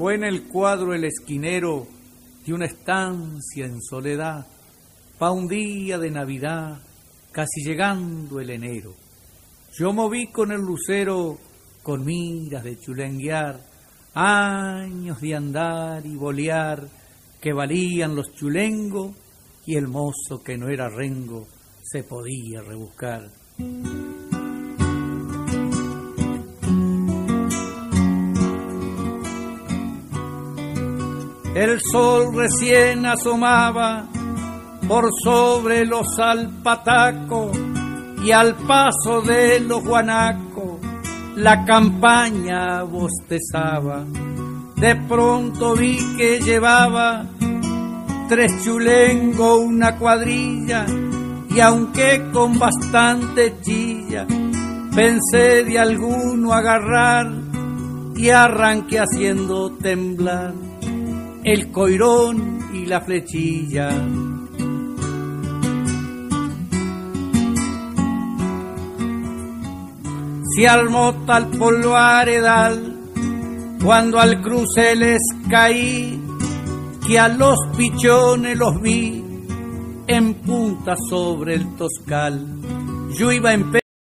Fue en el cuadro el esquinero de una estancia en soledad, pa' un día de Navidad, casi llegando el enero. Yo moví con el lucero, con miras de chulenguear, años de andar y bolear, que valían los chulengos, y el mozo que no era rengo se podía rebuscar. El sol recién asomaba por sobre los alpatacos y al paso de los guanacos la campaña bostezaba. De pronto vi que llevaba 3 chulengos, una cuadrilla, y aunque con bastante chilla, pensé de alguno agarrar y arranqué haciendo temblar el coirón y la flechilla. Se armó tal polvaredal cuando al cruce les caí, que a los pichones los vi en punta sobre el toscal. Yo iba en